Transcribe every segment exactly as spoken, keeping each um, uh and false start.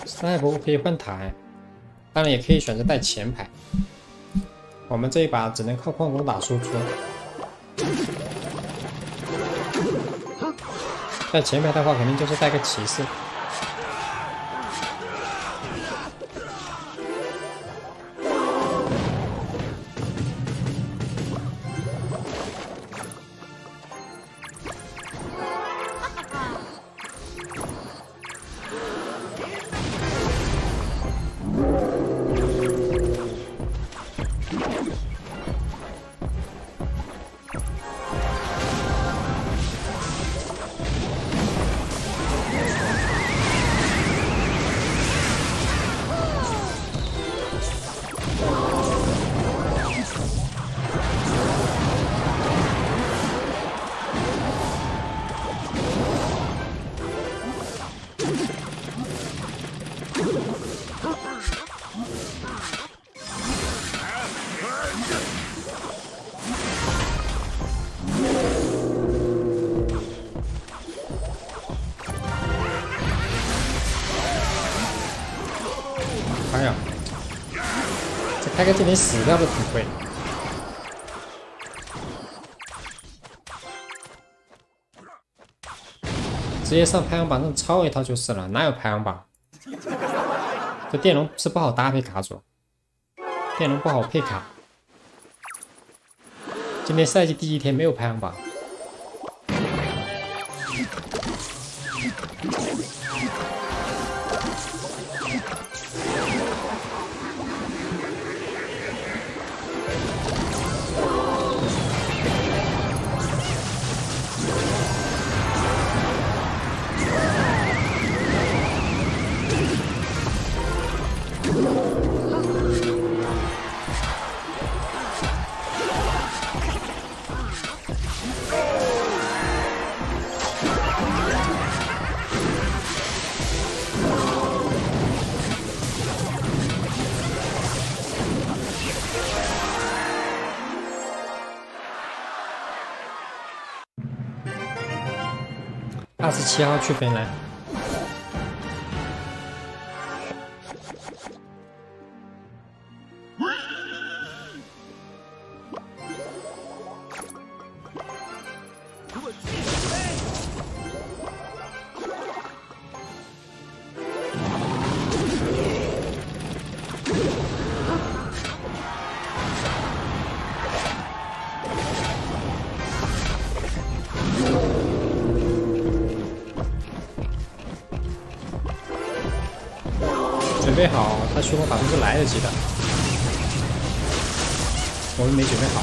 伤害博物可以换塔，当然也可以选择带前排。我们这一把只能靠矿工打输出。带前排的话，肯定就是带个骑士。哎呀，这开个技能死掉都挺贵。直接上排行榜上抄一套就是了，哪有排行榜？这电龙是不好搭配卡组，电龙不好配卡。今天赛季第一天没有排行榜。二十七号去芬兰。准备好，他虚空法术是来得及的，我们没准备好。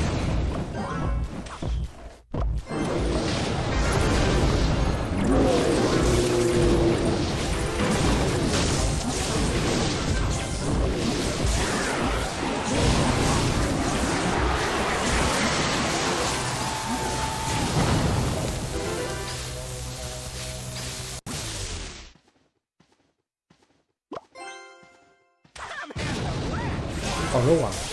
好肉啊！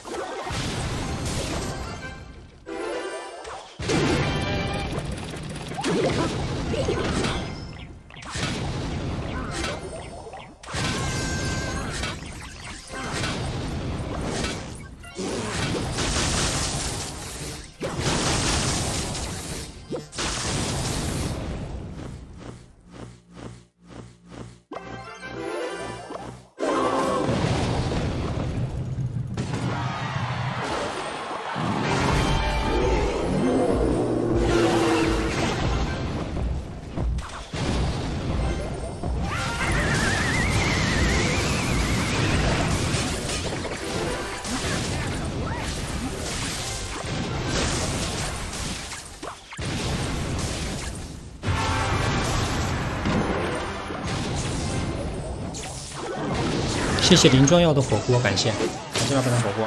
谢谢林庄药的火锅，感谢，感谢老板的火锅。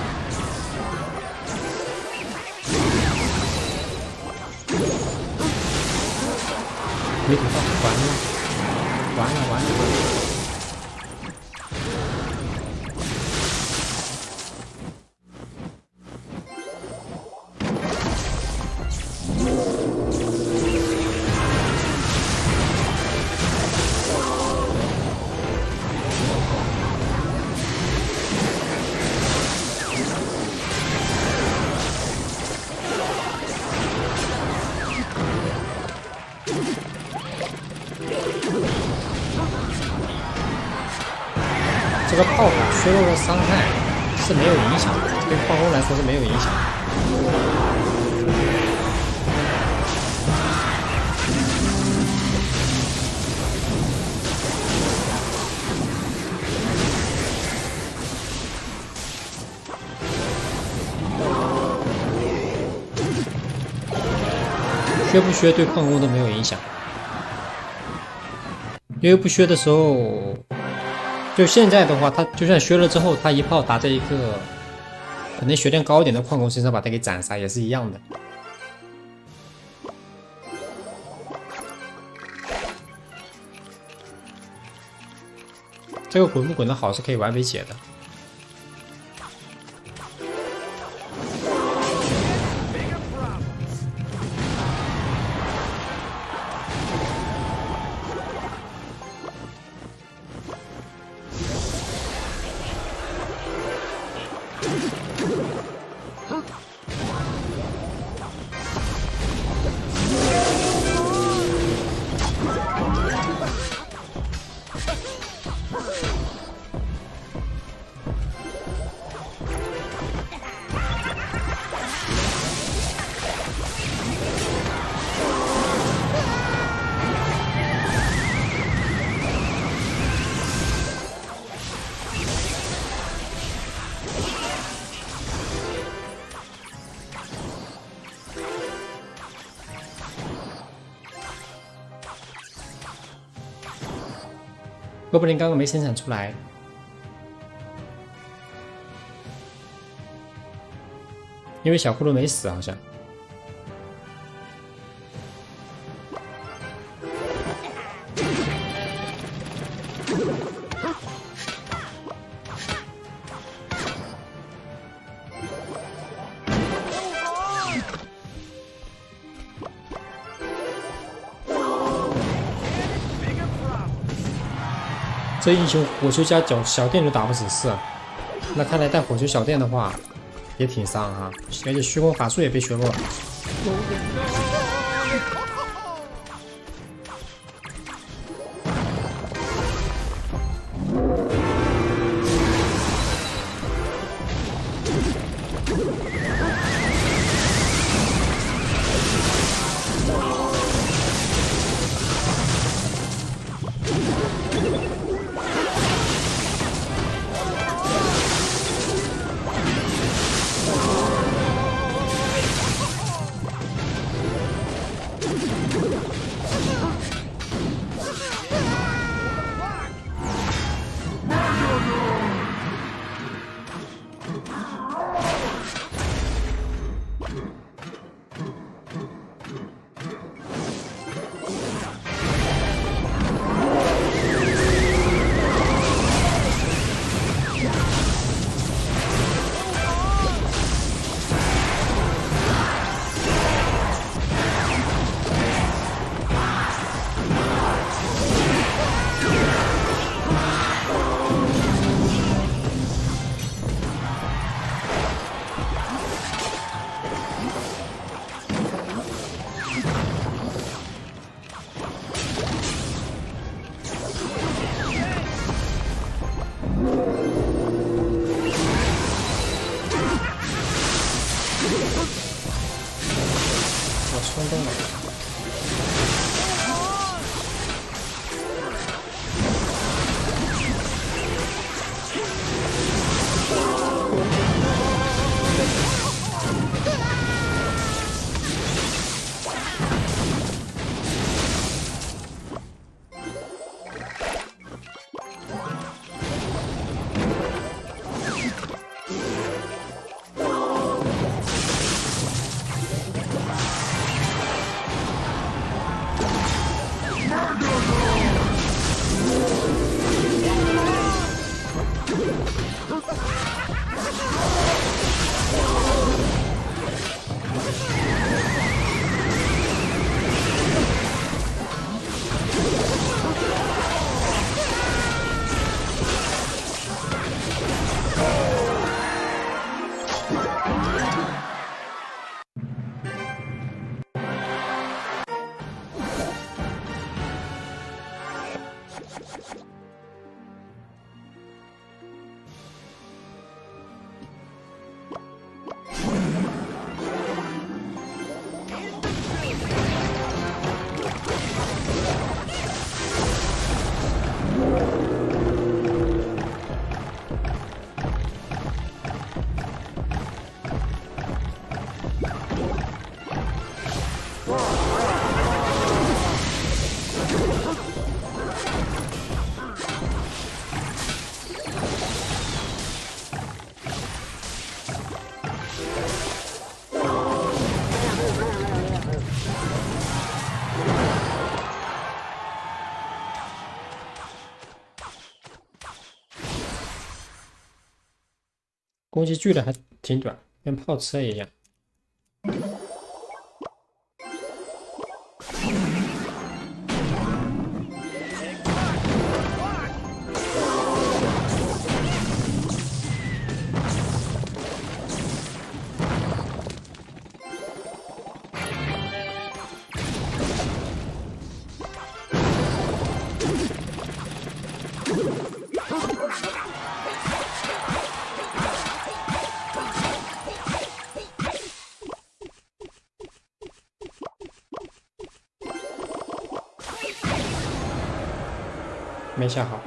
没土炮，完了，完了，完了！ 个炮法削弱了伤害是没有影响的，对矿工来说是没有影响的。削不削对矿工都没有影响，因为不削的时候，就现在的话，他就算削了之后，他一炮打在一个可能血量高一点的矿工身上，把他给斩杀也是一样的。这个滚不滚的好是可以完美解的。哥布林刚刚没生产出来，因为小骷髅没死，好像。这英雄火球加小小电都打不死四，那看来带火球小电的话也挺伤哈，而且虚空法术也被削弱了。 攻击距离还挺短，跟炮车一样。没下好。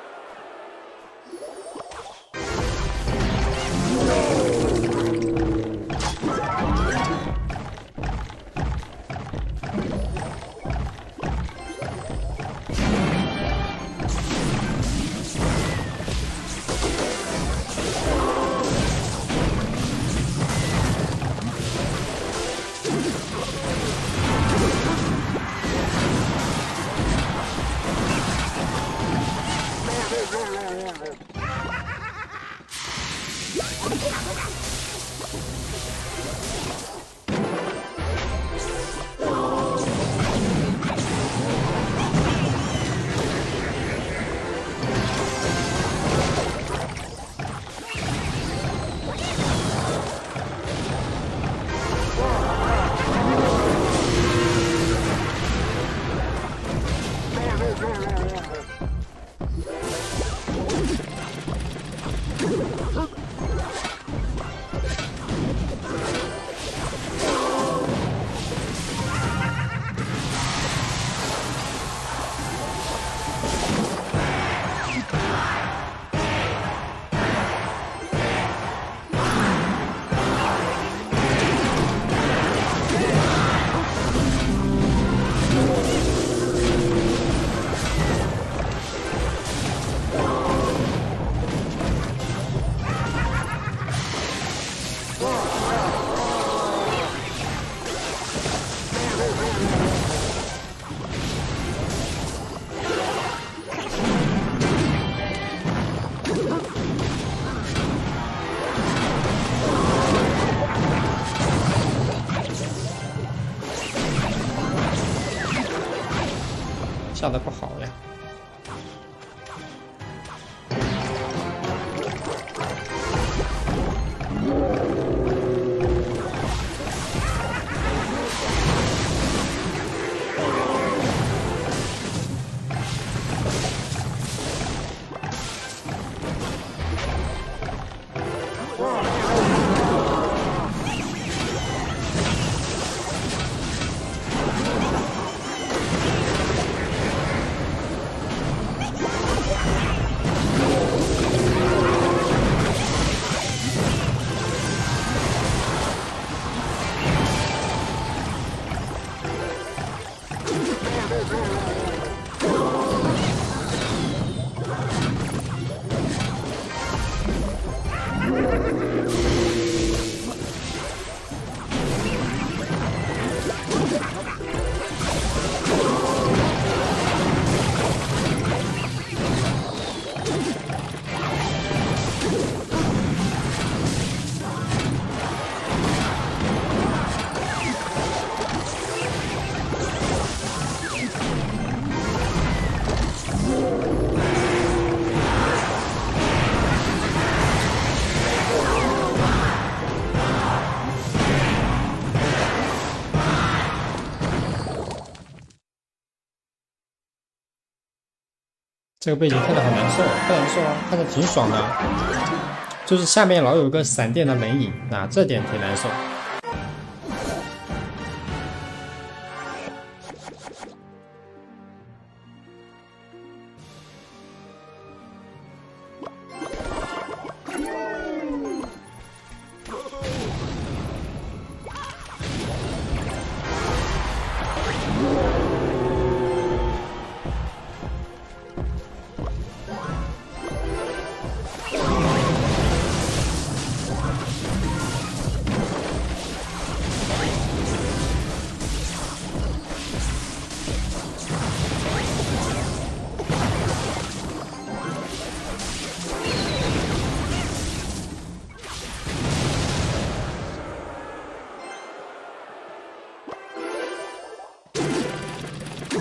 下的不好呀。这个背景看着好难受，不难受啊，看着挺爽的，就是下面老有一个闪电的人影啊，这点挺难受。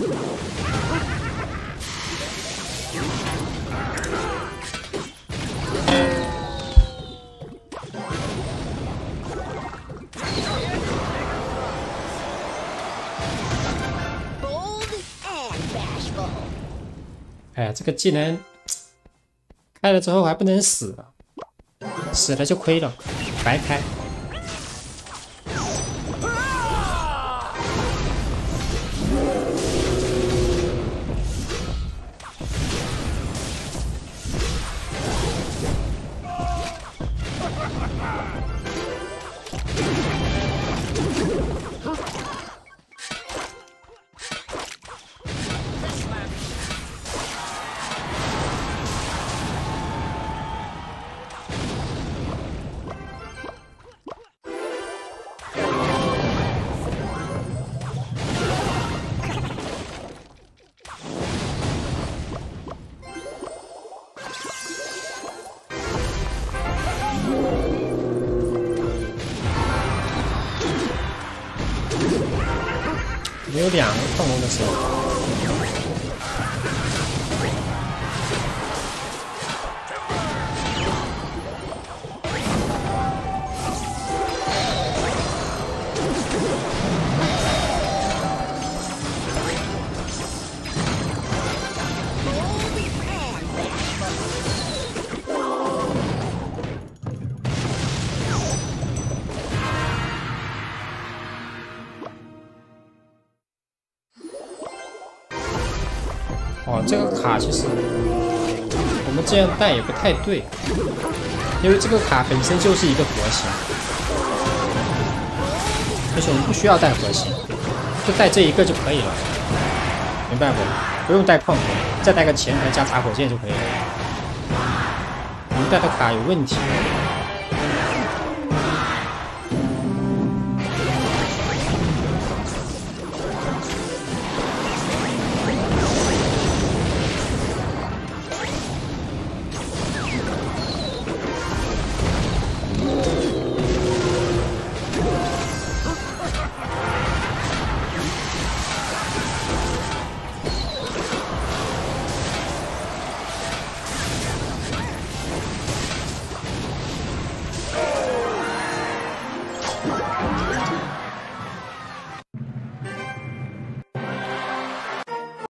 哎呀，这个技能开了之后还不能死，死了就亏了，白开。没有两个矿工的时候，哦，这个卡其实我们这样带也不太对，因为这个卡本身就是一个核心，而且我们不需要带核心，就带这一个就可以了，明白不？不用带矿工，再带个前台加查火箭就可以了。我们带的卡有问题。